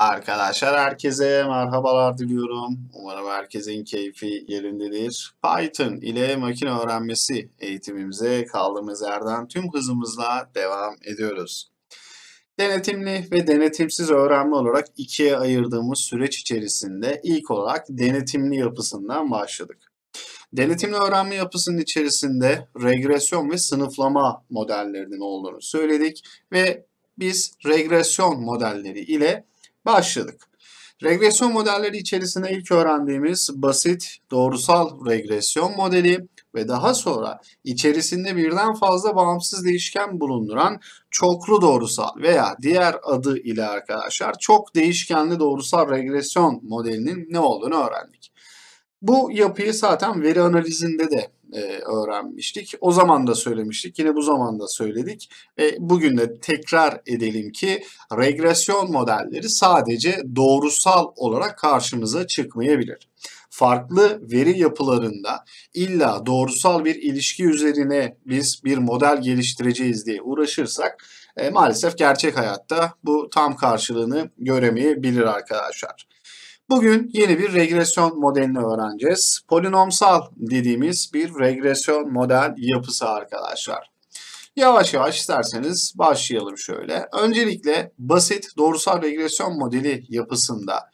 Arkadaşlar herkese merhabalar diliyorum. Umarım herkesin keyfi yerindedir. Python ile makine öğrenmesi eğitimimize kaldığımız yerden tüm hızımızla devam ediyoruz. Denetimli ve denetimsiz öğrenme olarak ikiye ayırdığımız süreç içerisinde ilk olarak denetimli yapısından başladık. Denetimli öğrenme yapısının içerisinde regresyon ve sınıflama modellerinin olduğunu söyledik ve biz regresyon modelleri ile başladık. Regresyon modelleri içerisinde ilk öğrendiğimiz basit doğrusal regresyon modeli ve daha sonra içerisinde birden fazla bağımsız değişken bulunduran çoklu doğrusal veya diğer adı ile arkadaşlar çok değişkenli doğrusal regresyon modelinin ne olduğunu öğrendik. Bu yapıyı zaten veri analizinde de öğrenmiştik. O zaman da söylemiştik. Yine bu zaman da söyledik. Bugün de tekrar edelim ki regresyon modelleri sadece doğrusal olarak karşımıza çıkmayabilir. Farklı veri yapılarında illa doğrusal bir ilişki üzerine biz bir model geliştireceğiz diye uğraşırsak maalesef gerçek hayatta bu tam karşılığını göremeyebilir arkadaşlar. Bugün yeni bir regresyon modelini öğreneceğiz. Polinomsal dediğimiz bir regresyon model yapısı arkadaşlar. Yavaş yavaş isterseniz başlayalım şöyle. Öncelikle basit doğrusal regresyon modeli yapısında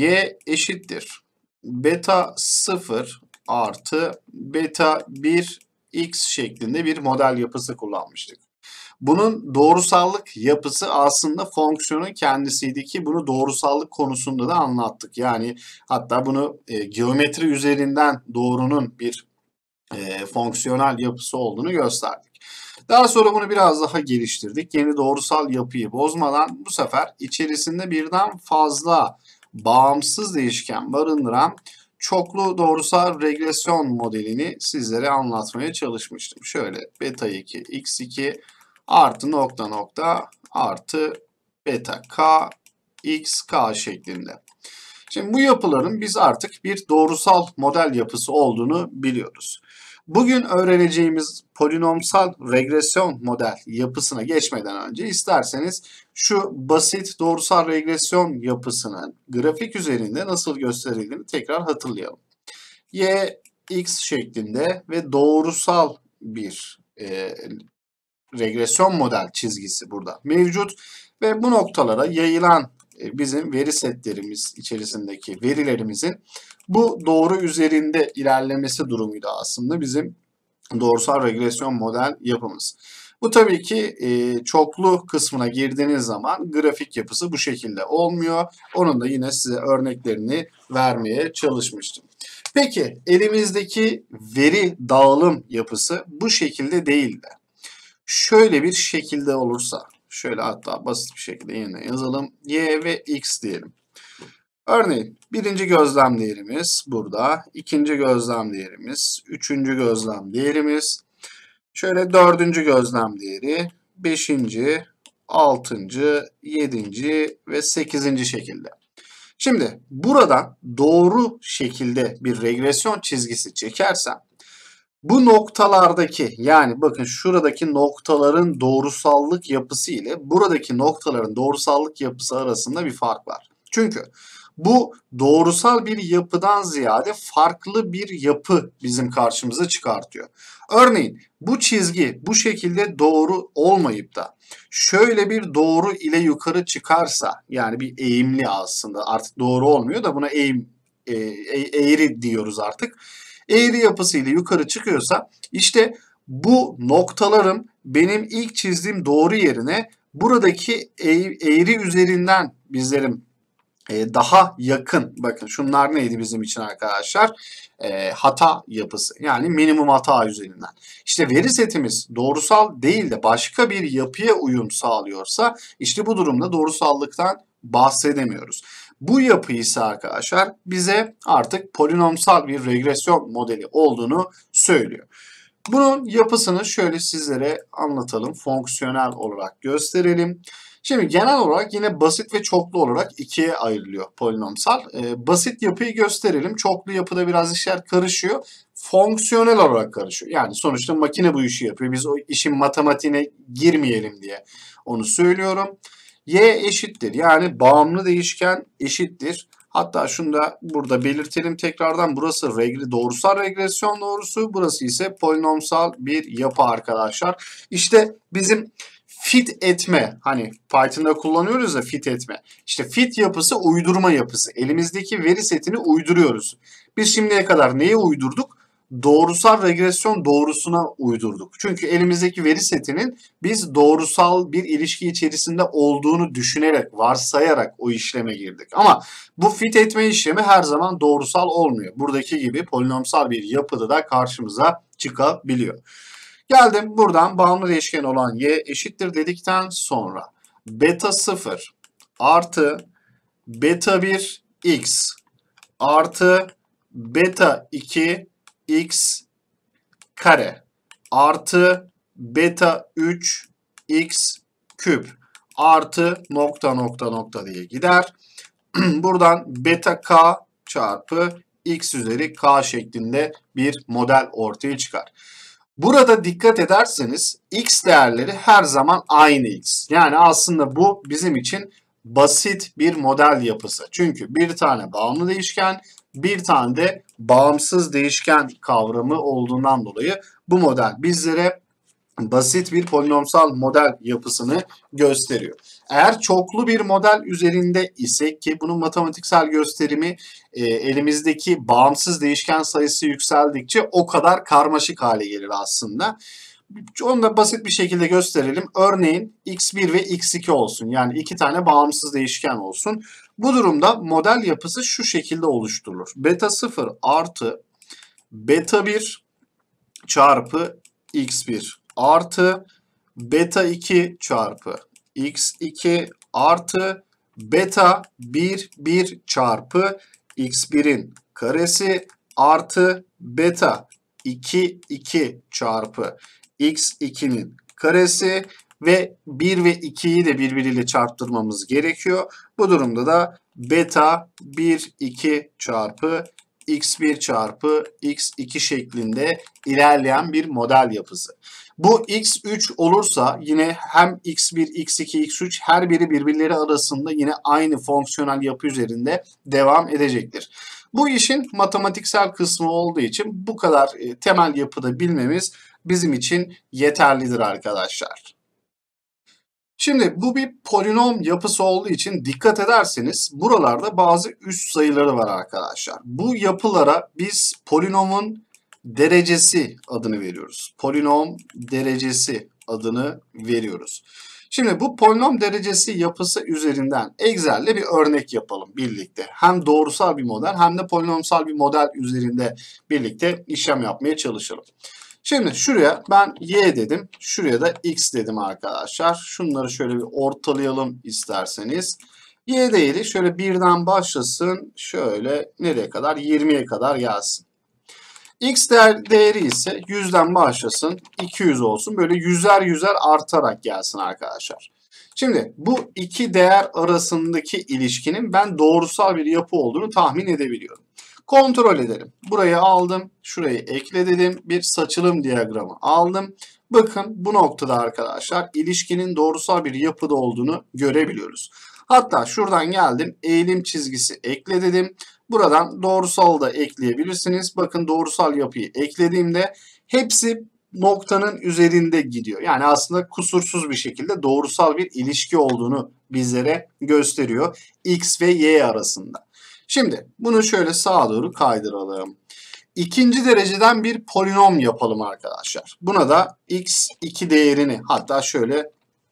y eşittir beta 0 artı beta 1 x şeklinde bir model yapısı kullanmıştık. Bunun doğrusallık yapısı aslında fonksiyonun kendisiydi ki bunu doğrusallık konusunda da anlattık. Yani hatta bunu geometri üzerinden doğrunun bir fonksiyonel yapısı olduğunu gösterdik. Daha sonra bunu biraz daha geliştirdik. Yeni doğrusal yapıyı bozmadan bu sefer içerisinde birden fazla bağımsız değişken barındıran çoklu doğrusal regresyon modelini sizlere anlatmaya çalışmıştım. Şöyle beta 2 x2 artı nokta nokta artı beta k x k şeklinde. Şimdi bu yapıların biz artık bir doğrusal model yapısı olduğunu biliyoruz. Bugün öğreneceğimiz polinomsal regresyon model yapısına geçmeden önce isterseniz şu basit doğrusal regresyon yapısının grafik üzerinde nasıl gösterildiğini tekrar hatırlayalım. Y x şeklinde ve doğrusal bir regresyon model çizgisi burada mevcut ve bu noktalara yayılan bizim veri setlerimiz içerisindeki verilerimizin bu doğru üzerinde ilerlemesi durumuydu aslında bizim doğrusal regresyon model yapımız. Bu tabii ki çoklu kısmına girdiğiniz zaman grafik yapısı bu şekilde olmuyor. Onun da yine size örneklerini vermeye çalışmıştım. Peki elimizdeki veri dağılım yapısı bu şekilde değil de şöyle bir şekilde olursa, şöyle hatta basit bir şekilde yine yazalım. Y ve X diyelim. Örneğin birinci gözlem değerimiz burada, ikinci gözlem değerimiz, üçüncü gözlem değerimiz, şöyle dördüncü gözlem değeri, beşinci, altıncı, yedinci ve sekizinci şekilde. Şimdi burada doğru şekilde bir regresyon çizgisi çekersem, bu noktalardaki yani bakın şuradaki noktaların doğrusallık yapısı ile buradaki noktaların doğrusallık yapısı arasında bir fark var. Çünkü bu doğrusal bir yapıdan ziyade farklı bir yapı bizim karşımıza çıkartıyor. Örneğin bu çizgi bu şekilde doğru olmayıp da şöyle bir doğru ile yukarı çıkarsa yani bir eğimli aslında artık doğru olmuyor da buna eğri diyoruz artık. Eğri yapısıyla yukarı çıkıyorsa işte bu noktalarım benim ilk çizdiğim doğru yerine buradaki eğri üzerinden bizlerim daha yakın. Bakın şunlar neydi bizim için arkadaşlar? Hata yapısı yani minimum hata üzerinden. İşte veri setimiz doğrusal değil de başka bir yapıya uyum sağlıyorsa işte bu durumda doğrusallıktan bahsedemiyoruz. Bu yapı ise arkadaşlar bize artık polinomsal bir regresyon modeli olduğunu söylüyor. Bunun yapısını şöyle sizlere anlatalım. Fonksiyonel olarak gösterelim. Şimdi genel olarak yine basit ve çoklu olarak ikiye ayrılıyor polinomsal. Basit yapıyı gösterelim. Çoklu yapıda biraz işler karışıyor. Fonksiyonel olarak karışıyor. Yani sonuçta makine bu işi yapıyor. Biz o işin matematiğine girmeyelim diye onu söylüyorum. Y eşittir. Yani bağımlı değişken eşittir. Hatta şunu da burada belirtelim tekrardan. Burası doğrusal regresyon doğrusu. Burası ise polinomsal bir yapı arkadaşlar. İşte bizim fit etme, hani Python'da kullanıyoruz ya fit etme. İşte fit yapısı uydurma yapısı. Elimizdeki veri setini uyduruyoruz. Biz şimdiye kadar neye uydurduk? Doğrusal regresyon doğrusuna uydurduk. Çünkü elimizdeki veri setinin biz doğrusal bir ilişki içerisinde olduğunu düşünerek, varsayarak o işleme girdik. Ama bu fit etme işlemi her zaman doğrusal olmuyor. Buradaki gibi polinomsal bir yapıda da karşımıza çıkabiliyor. Geldim buradan bağımlı değişken olan y eşittir dedikten sonra beta 0 artı beta 1 x artı beta 2 x kare artı beta 3 x küp artı nokta nokta nokta diye gider. Buradan beta k çarpı x üzeri k şeklinde bir model ortaya çıkar. Burada dikkat ederseniz x değerleri her zaman aynı x. Yani aslında bu bizim için basit bir model yapısı. Çünkü bir tane bağımlı değişken, bir tane de bağımsız değişken kavramı olduğundan dolayı bu model bizlere basit bir polinomsal model yapısını gösteriyor. Eğer çoklu bir model üzerinde isek ki bunun matematiksel gösterimi elimizdeki bağımsız değişken sayısı yükseldikçe o kadar karmaşık hale gelir aslında. Onu da basit bir şekilde gösterelim. Örneğin x1 ve x2 olsun. Yani iki tane bağımsız değişken olsun. Bu durumda model yapısı şu şekilde oluşturulur. Beta 0 artı beta 1 çarpı x1 artı beta 2 çarpı x2 artı beta 1 çarpı x1'in karesi artı beta 2 çarpı x2'nin karesi ve 1 ve 2'yi de birbiriyle çarptırmamız gerekiyor. Bu durumda da beta 2 çarpı x1 çarpı x2 şeklinde ilerleyen bir model yapısı. Bu x3 olursa yine hem x1, x2, x3 her biri birbirleri arasında yine aynı fonksiyonel yapı üzerinde devam edecektir. Bu işin matematiksel kısmı olduğu için bu kadar temel yapıda bilmemiz bizim için yeterlidir arkadaşlar. Şimdi bu bir polinom yapısı olduğu için dikkat ederseniz buralarda bazı üst sayıları var arkadaşlar. Bu yapılara biz polinomun derecesi adını veriyoruz. Polinom derecesi adını veriyoruz. Şimdi bu polinom derecesi yapısı üzerinden Excel'le bir örnek yapalım birlikte. Hem doğrusal bir model hem de polinomsal bir model üzerinde birlikte işlem yapmaya çalışalım. Şimdi şuraya ben y dedim. Şuraya da x dedim arkadaşlar. Şunları şöyle bir ortalayalım isterseniz. Y değeri şöyle 1'den başlasın. Şöyle nereye kadar? 20'ye kadar gelsin. X değeri ise 100'den başlasın. 200 olsun. Böyle yüzer artarak gelsin arkadaşlar. Şimdi bu iki değer arasındaki ilişkinin ben doğrusal bir yapı olduğunu tahmin edebiliyorum. Kontrol edelim. Burayı aldım. Şurayı ekle dedim. Bir saçılım diyagramı aldım. Bakın bu noktada arkadaşlar ilişkinin doğrusal bir yapıda olduğunu görebiliyoruz. Hatta şuradan geldim. Eğilim çizgisi ekle dedim. Buradan doğrusal da ekleyebilirsiniz. Bakın doğrusal yapıyı eklediğimde hepsi noktanın üzerinde gidiyor. Yani aslında kusursuz bir şekilde doğrusal bir ilişki olduğunu bizlere gösteriyor. X ve Y arasında. Şimdi bunu şöyle sağa doğru kaydıralım. İkinci dereceden bir polinom yapalım arkadaşlar. Buna da x2 değerini hatta şöyle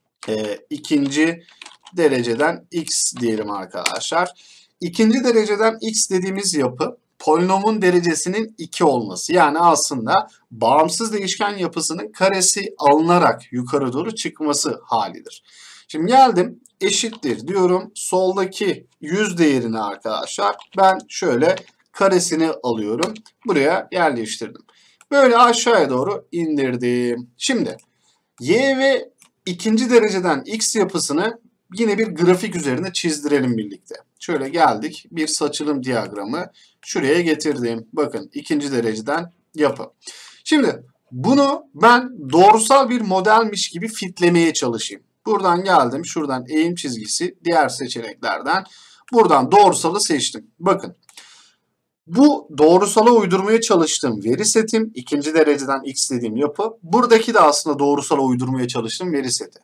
ikinci dereceden x diyelim arkadaşlar. İkinci dereceden x dediğimiz yapı polinomun derecesinin 2 olması. Yani aslında bağımsız değişken yapısının karesi alınarak yukarı doğru çıkması halidir. Şimdi geldim eşittir diyorum. Soldaki 100 değerini arkadaşlar ben şöyle karesini alıyorum. Buraya yerleştirdim. Böyle aşağıya doğru indirdim. Şimdi y ve ikinci dereceden x yapısını yine bir grafik üzerine çizdirelim birlikte. Şöyle geldik. Bir saçılım diyagramı şuraya getirdim. Bakın ikinci dereceden yapı. Şimdi bunu ben doğrusal bir modelmiş gibi fitlemeye çalışayım. Buradan geldim. Şuradan eğim çizgisi diğer seçeneklerden. Buradan doğrusalı seçtim. Bakın. Bu doğrusala uydurmaya çalıştığım veri setim, ikinci dereceden x dediğim yapı. Buradaki de aslında doğrusala uydurmaya çalıştığım veri seti.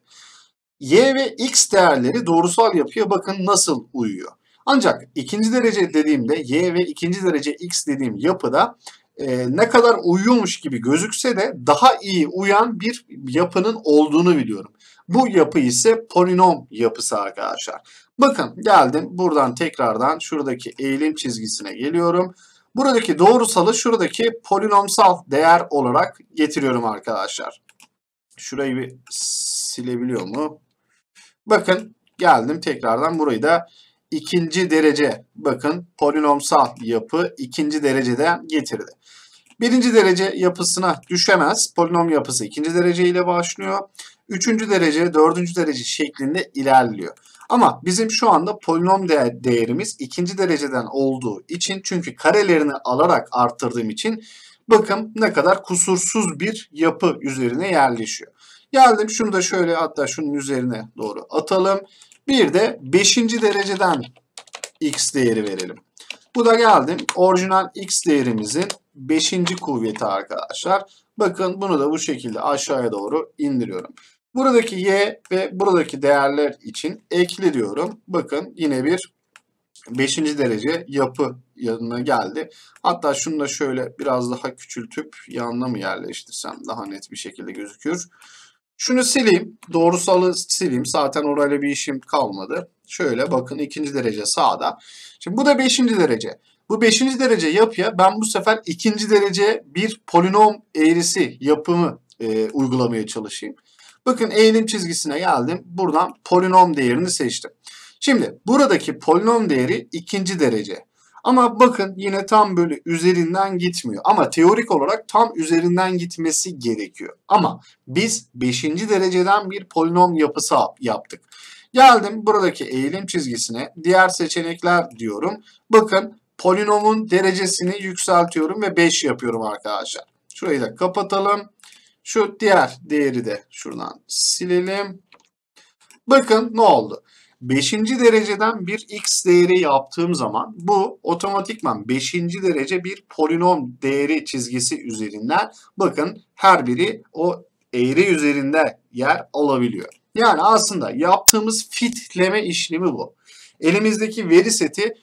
Y ve x değerleri doğrusal yapıya bakın nasıl uyuyor. Ancak ikinci derece dediğimde y ve ikinci derece x dediğim yapıda ne kadar uyuyormuş gibi gözükse de daha iyi uyan bir yapının olduğunu biliyorum. Bu yapı ise polinom yapısı arkadaşlar. Bakın geldim buradan tekrardan şuradaki eğilim çizgisine geliyorum. Buradaki doğrusalı şuradaki polinomsal değer olarak getiriyorum arkadaşlar. Şurayı bir silebiliyor mu? Bakın geldim tekrardan burayı da ikinci derece bakın polinomsal yapı ikinci dereceden getirdi. Birinci derece yapısına düşemez. Polinom yapısı ikinci derece ile başlıyor. Üçüncü derece, dördüncü derece şeklinde ilerliyor. Ama bizim şu anda polinom değerimiz ikinci dereceden olduğu için çünkü karelerini alarak arttırdığım için bakın ne kadar kusursuz bir yapı üzerine yerleşiyor. Geldim şunu da şöyle hatta şunun üzerine doğru atalım. Bir de 5. dereceden x değeri verelim. Bu da geldim orijinal x değerimizin 5. kuvveti arkadaşlar. Bakın bunu da bu şekilde aşağıya doğru indiriyorum. Buradaki y ve buradaki değerler için ekle diyorum. Bakın yine bir 5. derece yapı yanına geldi. Hatta şunu da şöyle biraz daha küçültüp yanına mı yerleştirsem daha net bir şekilde gözükür. Şunu sileyim. Doğrusalı sileyim. Zaten orayla bir işim kalmadı. Şöyle bakın ikinci derece sağda. Şimdi bu da 5. derece. Bu 5. derece yapıya ben bu sefer ikinci derece bir polinom eğrisi yapımı uygulamaya çalışayım. Bakın eğilim çizgisine geldim. Buradan polinom değerini seçtim. Şimdi buradaki polinom değeri ikinci derece. Ama bakın yine tam böyle üzerinden gitmiyor. Ama teorik olarak tam üzerinden gitmesi gerekiyor. Ama biz 5. dereceden bir polinom yapısı yaptık. Geldim buradaki eğilim çizgisine diğer seçenekler diyorum. Bakın polinomun derecesini yükseltiyorum ve 5 yapıyorum arkadaşlar. Şurayı da kapatalım. Şu diğer değeri de şuradan silelim. Bakın ne oldu? 5. dereceden bir x değeri yaptığım zaman bu otomatikman 5. derece bir polinom değeri çizgisi üzerinden bakın her biri o eğri üzerinde yer alabiliyor. Yani aslında yaptığımız fitleme işlemi bu. Elimizdeki veri seti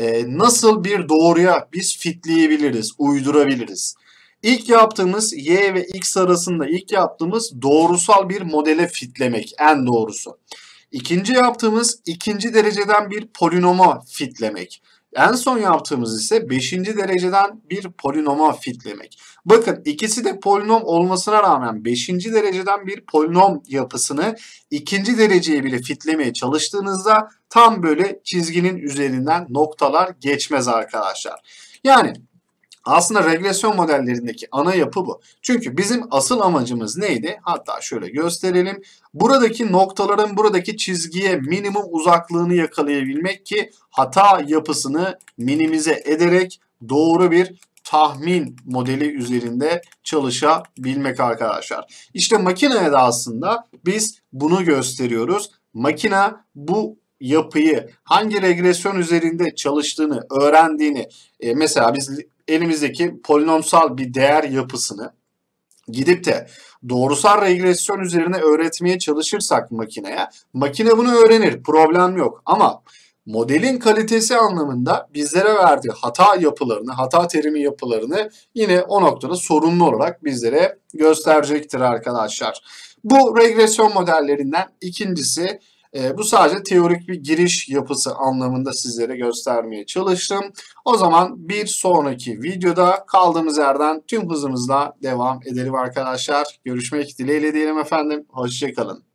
nasıl bir doğruya biz fitleyebiliriz, uydurabiliriz. İlk yaptığımız y ve x arasında ilk yaptığımız doğrusal bir modele fitlemek en doğrusu. İkinci yaptığımız ikinci dereceden bir polinoma fitlemek. En son yaptığımız ise 5. dereceden bir polinoma fitlemek. Bakın ikisi de polinom olmasına rağmen 5. dereceden bir polinom yapısını ikinci dereceye bile fitlemeye çalıştığınızda tam böyle çizginin üzerinden noktalar geçmez arkadaşlar. Yani aslında regresyon modellerindeki ana yapı bu. Çünkü bizim asıl amacımız neydi? Hatta şöyle gösterelim. Buradaki noktaların buradaki çizgiye minimum uzaklığını yakalayabilmek ki hata yapısını minimize ederek doğru bir tahmin modeli üzerinde çalışabilmek arkadaşlar. İşte makineye de aslında biz bunu gösteriyoruz. Makine bu yapıyı hangi regresyon üzerinde çalıştığını, öğrendiğini mesela biz elimizdeki polinomsal bir değer yapısını gidip de doğrusal regresyon üzerine öğretmeye çalışırsak makineye, makine bunu öğrenir, problem yok. Ama modelin kalitesi anlamında bizlere verdiği hata yapılarını, hata terimi yapılarını yine o noktada sorunlu olarak bizlere gösterecektir arkadaşlar. Bu regresyon modellerinden ikincisi. Bu sadece teorik bir giriş yapısı anlamında sizlere göstermeye çalıştım. O zaman bir sonraki videoda kaldığımız yerden tüm hızımızla devam edelim arkadaşlar. Görüşmek dileğiyle diyelim efendim. Hoşça kalın.